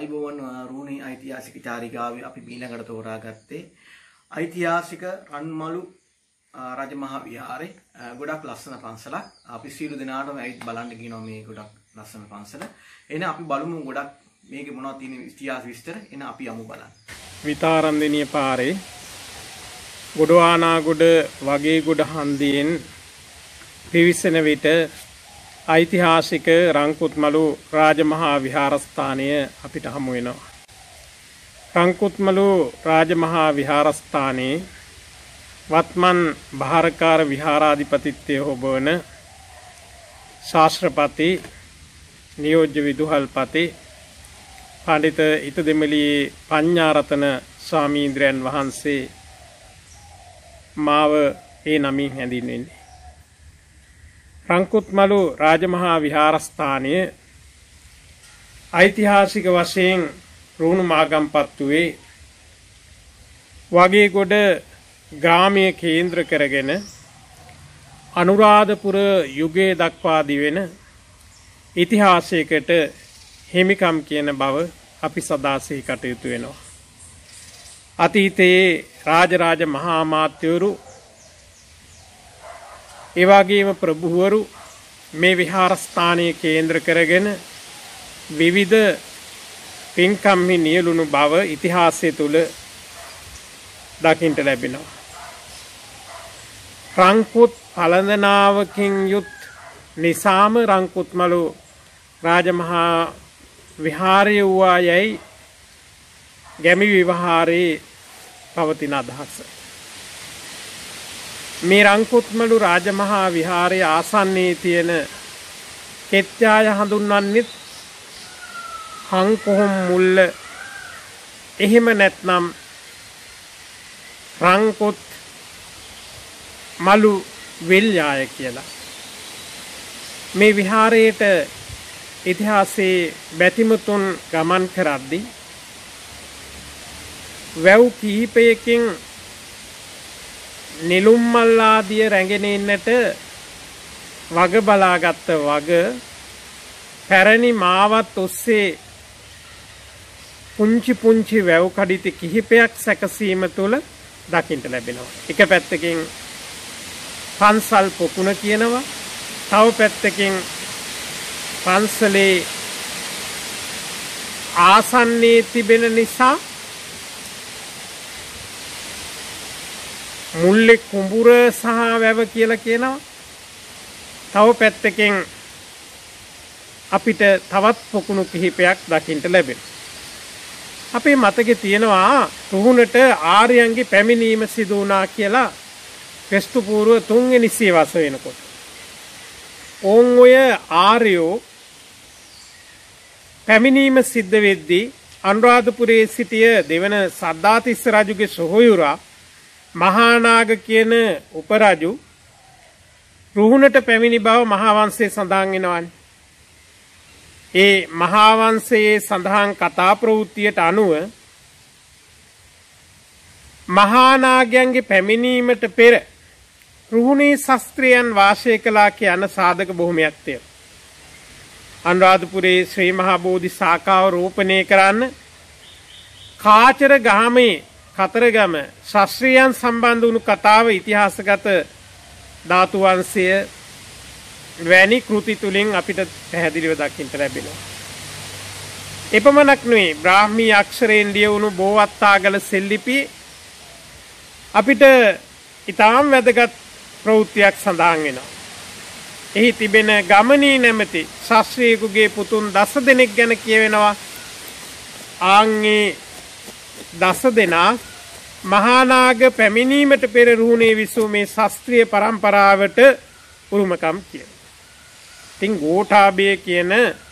අයිබෝවන් රුණී ඓතිහාසික චාරිකාවේ අපි ඊළඟට තෝරාගත්තේ ඓතිහාසික රන්මලු රජමහා විහාරේ ගොඩක් ලස්සන පන්සලක්. අපි සියලු දෙනාටම ඇවිත් බලන්න කියනවා මේ ගොඩක් ලස්සන පන්සල. එන අපි බලමු ගොඩක් මේකේ මොනවද තියෙන ඉතිහාස විස්තර. එන අපි යමු බලන්න. විතාරම්දෙනිය පාරේ ගොඩවානාගොඩ වගේගොඩ හන්දියෙන් පිවිසෙන විට ඓතිහාසික රංකුත්මලු රාජමහා විහාරස්ථානය අපිට හමු වෙනවා. රංකුත්මලු රාජමහා විහාරස්ථානයේ වත්මන් භාරකාර විහාරාධිපතිත්වය හොබවන ශාස්ත්‍රපති නියෝජ්‍ය විදුහල්පති පඬිත ඉතදෙමළියේ පඤ්ඤාරතන ස්වාමීන්ද්‍රයන් වහන්සේ මාව ඒ නමින් හැඳින්වෙන්නේ. රංකුත්මලු රාජමහා විහාරස්ථානය ඓතිහාසික වශයෙන් රුණු මාගම්පත්තුවේ වගේගොඩ ග්‍රාමීය කේන්ද්‍ර කරගෙන අනුරාධපුර යුගයේ දක්වා දිවෙන ඉතිහාසයකට හිමිකම් කියන බව අපි සදා සිහි කටයුතු වෙනවා. අතීතයේ රාජරාජ මහා අමාත්‍යවරු එවාගේම ප්‍රභූවරු මේ විහාරස්ථානයේ කේන්ද්‍ර කරගෙන විවිධ පින්කම්හි නියලුණු බව ඉතිහාසය තුළ දකින්නට ලැබෙනවා. රංකුත් පළඳනාවකින් යුත් නිසාම රංකුත්මලු රාජමහා විහාරය වූවා යැයි ගැමි විවහාරයේ පවතින අදහස. මේ රංකුත්මලු රාජමහා විහාරයේ ආසන්නයේ තියෙන කෙත්යාය හඳුන්වන්නේත් හංකොහොම් මුල්ල, එහෙම නැත්නම් රංකුත් මලු වෙල්යාය කියලා. මේ විහාරයට ඉතිහාසයේ බැතිමතුන් ගමන් කරද්දී වැව් කිහිපයකින් නිලුම් මල් ආදිය රැගෙන ඉන්නට වග බලාගත්ත වග පැරණි මාවත් ඔස්සේ පුංචි පුංචි වැව් කඩිති කිහිපයක් සැකසීම තුළ දකින්නට ලැබෙනවා. එක පැත්තකින් පන්සල් පොකුණ කියනවා, තව පැත්තකින් පන්සලේ ආසන්නයේ තිබෙන නිසා මුල්ලේ කුඹුර සහ වැව කියලා කියනවා. තව පැත්තකින් අපිට තවත් පොකුණු කිහිපයක් දකින්නට ලැබෙනවා. අපේ මතකේ තියෙනවා රුහුණට ආර්යයන්ගේ පැමිණීම සිදු වුණා කියලා ක්‍රිස්තු පූර්ව 3 වෙනි සියවස වෙනකොට. ඔවුන් ඔය ආර්යෝ පැමිණීම සිද්ධ වෙද්දී අනුරාධපුරයේ සිටිය දෙවන සද්ධාතිස්ස රජුගේ සොහොයුරා මහානාග කියන උපරජු රුහුණට පැමිණි බව මහාවංශයේ සඳහන් වෙනවානේ. ඒ මහාවංශයේ සඳහන් කතා ප්‍රවෘත්තියට අනුව මහානාගයන්ගේ පැමිණීමට පෙර රුහුණේ ශාස්ත්‍රයන් වාසය කළා කියන සාධක බොහොමයක් තියෙනවා. අනුරාධපුරයේ ශ්‍රී මහා බෝධි ශාඛාව රෝපණය කරන්න කාචර ගහමේ කතරගම ශාස්ත්‍රයන් සම්බන්ධ වුණු කතාව ඉතිහාසගත ධාතු වංශය වැනි කෘති තුලින් අපිට පැහැදිලිව දකින්නට ලැබෙනවා. එපමණක් නෙවෙයි බ්‍රාහ්මී අක්ෂරයෙන් ලියවුණු බෝවත්තාගල සෙල්ලිපි අපිට ඊටාම් වැදගත් ප්‍රවෘත්තියක් සඳහන් වෙනවා. එහි තිබෙන ගමනී නැමැති ශාස්ත්‍රීයෙකුගේ පුතුන් 10 දෙනෙක් ගැන කියවෙනවා. ආන්ගේ 10 දෙනා මහානාග පැමිණීමට පෙර රුහුණේ විසූ මේ ශාස්ත්‍රීය පරම්පරාවට උරුමකම් කියන. ඉතින් ගෝඨාභය කියන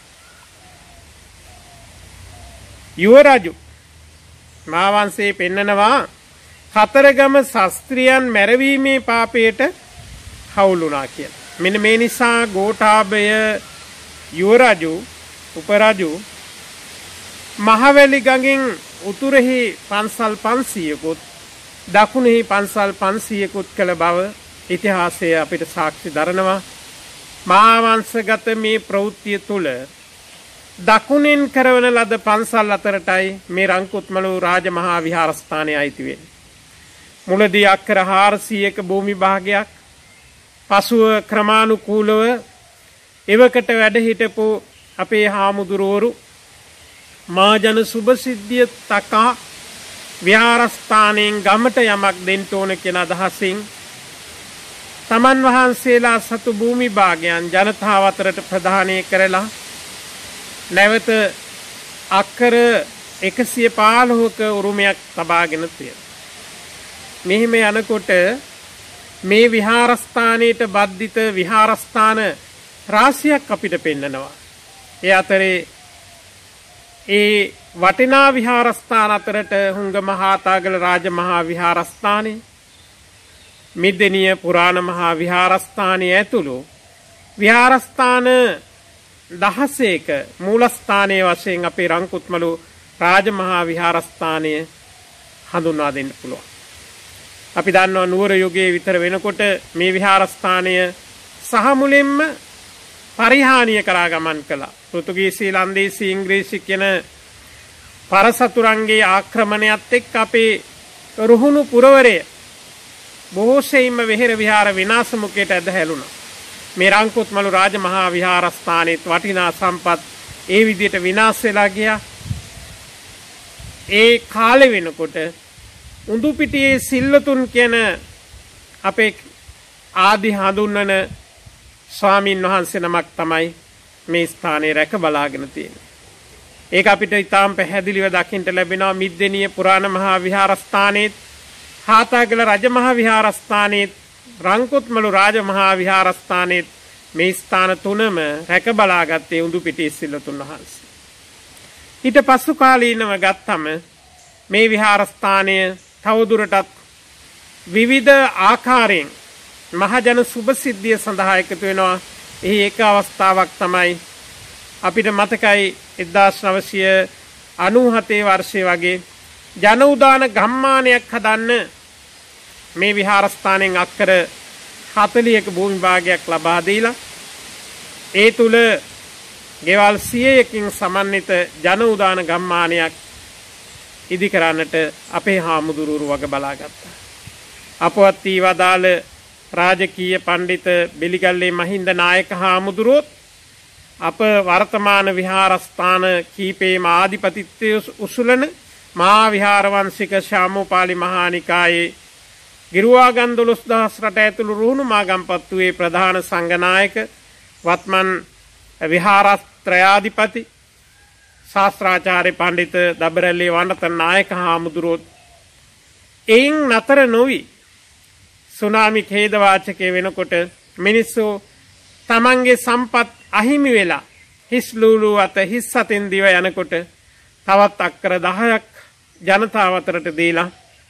යුවරජු මහාවංශයේ පෙන්නනවා කතරගම ශාස්ත්‍රියන් මැරවීමේ පාපයට හවුලුණා කියලා. මෙන්න මේ නිසා ගෝඨාභය යුවරජු උපරජු මහවැලි ගඟින් උතුරෙහි පන්සල් 500කුත් දකුණෙහි පන්සල් 500කුත් කළ බව ඉතිහාසය අපිට සාක්ෂි දරනවා. මහාවංශගත මේ ප්‍රවෘත්තිය තුළ දකුණෙන් කරවන ලද පන්සල් අතරටයි මේ රංකුත්මලු රාජමහා විහාරස්ථානය අයිති වෙන්නේ. මුලදී අක්කර 400ක භූමි භාගයක්, පසුව ක්‍රමානුකූලව එවකට වැඩ හිටපු අපේ හාමුදුරුවරු මාජන සුභසිද්ධිය තකා විහාරස්ථානයෙන් ගමට යමක් දෙන්න ඕන කියන අදහසින් තමන් වහන්සේලා සතු භූමි භාගයන් ජනතාව අතරට ප්‍රදානය කරලා නැවත අක්කර 115ක උරුමයක් තබාගෙන තියෙනවා. මෙහිම යනකොට මේ විහාරස්ථානයට බද්ධිත විහාරස්ථාන රාශියක් අපිට පෙන්නනවා. ඒ අතරේ ඒ වටිනා විහාරස්ථාන අතරට හුංග මහාතාගල රාජමහා විහාරස්ථානය, මිද්දෙනිය පුරාණ මහා විහාරස්ථානය ඇතුළු විහාරස්ථාන 16ක මූලස්ථානයේ වශයෙන් අපේ රංකුත්මලු රාජමහා විහාරස්ථානය හඳුන්වා දෙන්න පුළුවන්. අපි දන්නවා නුවර යුගයේ විතර වෙනකොට මේ විහාරස්ථානය සහ මුලින්ම පරිහානිය කරා ගමන් කළා. පෘතුගීසි, ලන්දේසි, ඉංග්‍රීසි කියන පරසතුරන්ගේ ආක්‍රමණයත් එක්ක අපේ රුහුණු පුරවරය බොහෝ සෙයින්ම වෙහෙර විහාර විනාශ මුඛයට ඇදහැළුණා. මේ රංකුත්මලු රාජමහා විහාරස්ථානයේ වටිනා සම්පත් ඒ විදිහට විනාශ වෙලා ගියා. ඒ කාලෙ වෙනකොට උඳුපිටියේ සිල්වතුන් කියන අපේ ආදි හඳුන්වන ස්වාමීන් වහන්සේ නමක් තමයි මේ ස්ථානයේ රැක බලාගෙන තියෙන්නේ. ඒක අපිට ඉතාම පැහැදිලිව දකින්න ලැබෙනවා මිද්දෙනිය පුරාණ මහා විහාරස්ථානයේ, හාතාගල රජමහා විහාරස්ථානයේ, රංකුත්මලු රාජමහා විහාරස්ථානයේ මේ ස්ථාන තුනම රැක බලාගත්තේ උඳුපිටියේ සිල්වතුන් වහන්සේ. ඊට පසු කාලීනව ගත්තම මේ විහාරස්ථානය තවදුරටත් විවිධ ආකාරයෙන් මහජන සුභසිද්ධිය සඳහා එකතු වෙනවා. එහි එක අවස්ථාවක් තමයි අපිට මතකයි 1997 වර්ෂයේ වගේ ජන උදාන ගම්මානයක් හදන්න මේ විහාරස්ථානයෙන් අක්කර 40ක භූමි භාගයක් ලබා දීලා ඒ තුල ගෙවල් 100කින් සමන්විත ජන උදාන ගම්මානයක් ඉදි කරන්නට අපේ හාමුදුරුවරු වග බලාගත්තා. අපවත් වී වදාළ රාජකීය පණ්ඩිත බෙලිගල්ලේ මහින්ද නායක හාමුදුරුවොත් අප වර්තමාන විහාරස්ථාන කීපේම ආධිපතිත්වය උසුලන මහා විහාරවංශික ශාමෝපාලි මහානිකායේ ගිරුවාගන් 12000 රට ඇතුළු රුහුණු මාගම්පත්තුවේ ප්‍රධාන සංඝනායක වත්මන් විහාරත්‍රයාධිපති ශාස්ත්‍රාචාර්ය පණ්ඩිත දබරැල්ලේ වණතන නායක හාමුදුරුවොත් එයින් නතර නොවි සුනාමි ඛේදවාචකය වෙනකොට මිනිස්සු තමන්ගේ සම්පත් අහිමි වෙලා හිස්ලූලු අත හිස් අතින් දිව යනකොට තවත් අක්කර 10ක් ජනතාව අතරට දීලා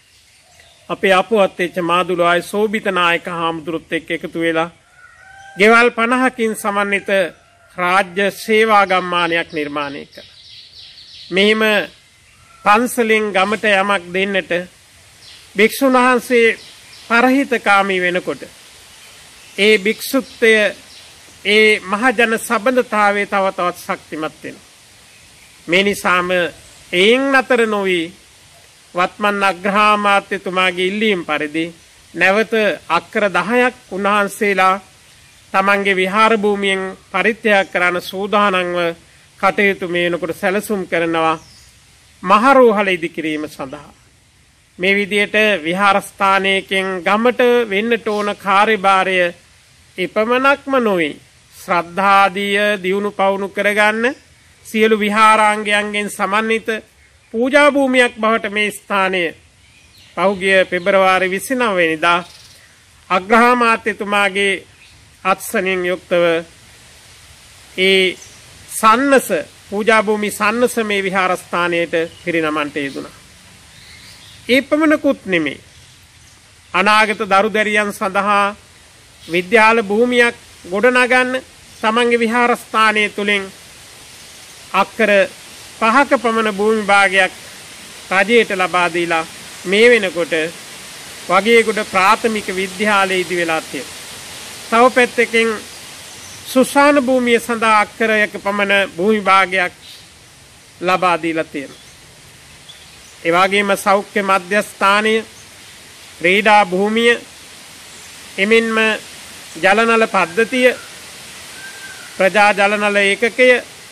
අපේ අපවත් වෙච්ච මාදුළුවායි සෝබිත නායක හාමුදුරුවොත් එක්ක එකතු වෙලා ගෙවල් 50කින් සමන්විත රාජ්‍ය සේවා ගම්මානයක් නිර්මාණය කළා. මෙහිම පන්සලෙන් ගමට යමක් දෙන්නට භික්ෂුන් වහන්සේ පරහිතකාමී වෙනකොට ඒ භික්ෂුත්වය ඒ මහජන සබඳතාවයේ තව තවත් ශක්තිමත් වෙනවා. මේ නිසාම එයින් නතර නොවි වත්මන් අග්‍රාමාත්‍යතුමාගේ ඉල්ලීම් පරිදි නැවත අක්කර 10ක් උන්වහන්සේලා තමන්ගේ විහාර භූමියෙන් පරිත්‍යාග කරන සූදානම්ව කටයුතු මේ වෙනකොට සැලසුම් කරනවා මහරෝහල ඉදිකිරීම සඳහා. මේ විදියට විහාරස්ථානයකින් ගමට වෙන්නට ඕන කාර්යභාරය එපමණක්ම නොවේ. ශ්‍රද්ධාදිය දියුණු පවුණු කරගන්න සියලු විහාරාංගයන්ගෙන් සමන්විත පූජා භූමියක් බවට මේ ස්ථානය පහුගිය පෙබරවාරි 29 වෙනිදා අග්‍රාමාත්‍යතුමාගේ අත්සනින් යුක්තව ඒ සන්නස පූජා භූමි සන්නස මේ විහාරස්ථානයට පිරිනමන්නට යෙදුණා. ඒ පමණකුත් නෙමෙයි. අනාගත දරුදැරියන් සඳහා විද්‍යාල භූමියක් ගොඩනගන්න තමන්ගේ විහාරස්ථානය තුලින් අක්කර 5ක පමණ භූමි භාගයක් රජයට ලබා දීලා මේ වෙනකොට වගේගොඩ ප්‍රාථමික විද්‍යාලය ඉදි වෙලා තියෙනවා. තව පැත්තකින් සුසාන භූමිය සඳහා අක්කරයක පමණ භූමි භාගයක් ලබා දීලා තියෙනවා. ඒ වගේම සෞඛ්‍ය මධ්‍යස්ථානය, ක්‍රීඩා භූමිය, එමෙන්ම ජලනල පද්ධතිය, ප්‍රජා ජලනල ඒකකය,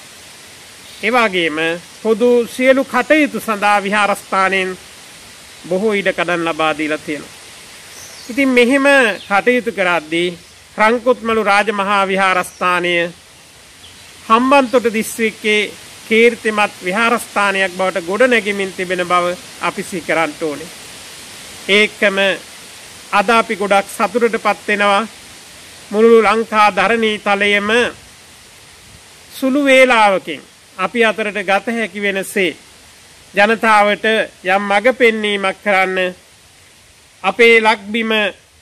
ඒ වගේම පොදු සියලු කටයුතු සඳහා විහාරස්ථානයෙන් බොහෝ ඉඩකඩම් ලබා දීලා තියෙනවා. ඉතින් මෙහිම කටයුතු කරද්දී රංකුත්මලු රාජමහා විහාරස්ථානය හම්බන්තොට දිස්ත්‍රික්කයේ කීර්තිමත් විහාරස්ථානයක් බවට ගොඩ නැගෙමින් තිබෙන බව අපි සිහි කරන්න ඕනේ. ඒකම අද අපි ගොඩක් සතුටටපත් වෙනවා. මුළු ලංකා ධරණී තලයේම සුළු වේලාවකින් අපි අතරට ගත හැකි වෙනසේ ජනතාවට යම් මඟ පෙන්වීමක් කරන්න අපේ ලක්බිම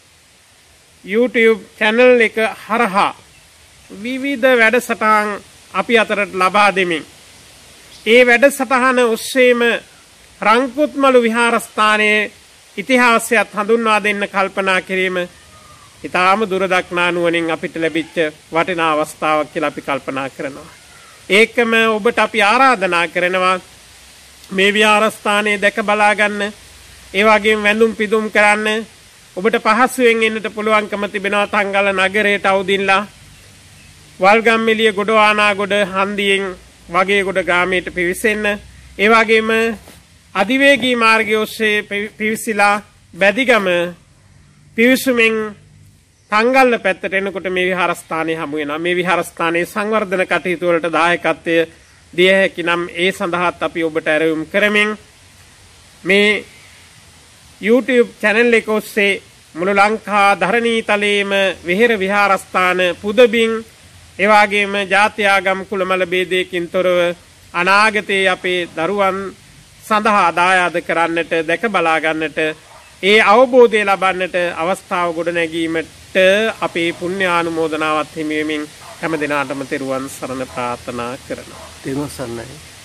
YouTube channel එක හරහා විවිධ වැඩසටහන් අපි අතරට ලබා දෙමින් ඒ වැඩසටහන ඔස්සේම රංකුත්මලු විහාරස්ථානයේ ඉතිහාසයත් හඳුන්වා දෙන්න කල්පනා කිරීම ඉතාම දුරදක්නා නුවණින් අපිට ලැබිච්ච වටිනා අවස්ථාවක් කියලා අපි කල්පනා කරනවා. ඒකම ඔබට අපි ආරාධනා කරනවා මේ විහාරස්ථානයේ දැක බලා ගන්න, ඒ වගේම වැඳුම් පිදුම් කරන්න. ඔබට පහසුවෙන් එන්නට පුළුවන්කම තිබෙනවා තංගල නගරයට අවදින්ලා වල්ගම්මෙලිය ගොඩවානාගොඩ හන්දියෙන් වගේගොඩ ග්‍රාමයට පිවිසෙන්න. ඒ වගේම අධිවේගී මාර්ගය ඔස්සේ පිවිසිලා බැදිගම පිවිසුමින් තංගල්ල පැත්තට එනකොට මේ විහාරස්ථානයේ හමු වෙනවා. මේ විහාරස්ථානයේ සංවර්ධන කටයුතු වලට දායකත්වය දිය හැකි නම් ඒ සඳහාත් අපි ඔබට ඇරයුම් කරමින් මේ YouTube channel එක ඔස්සේ මුළු ලංකා ධරණී තලයේම විහෙර විහාරස්ථාන පුදබින් ඒ වගේම ජාති ආගම් කුලමල ભેදයකින් තොරව අනාගතයේ අපේ දරුවන් සඳහා දායාද කරන්නට, දැක බලා ගන්නට, ඒ අවබෝධය ලබන්නට අවස්ථාව ගොඩ නැගීමට අපේ පුණ්‍ය ආනුමෝදනාවත් හිමි වෙමින් හැම දිනාටම තෙරුවන් සරණ ප්‍රාර්ථනා කරනවා. තෙරුවන් සරණයි.